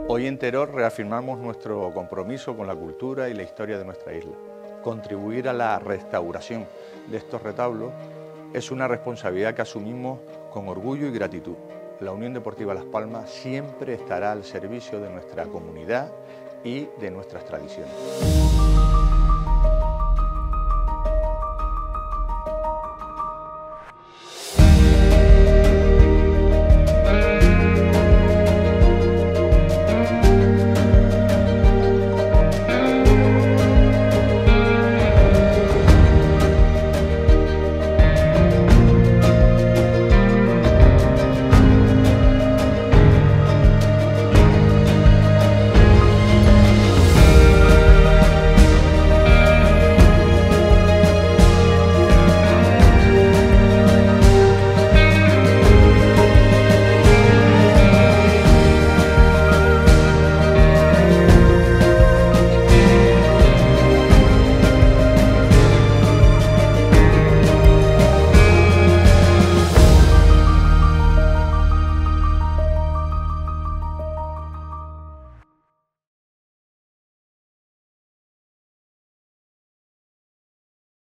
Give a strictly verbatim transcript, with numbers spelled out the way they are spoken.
Hoy en Teror reafirmamos nuestro compromiso con la cultura y la historia de nuestra isla. Contribuir a la restauración de estos retablos es una responsabilidad que asumimos con orgullo y gratitud. La Unión Deportiva Las Palmas siempre estará al servicio de nuestra comunidad y de nuestras tradiciones.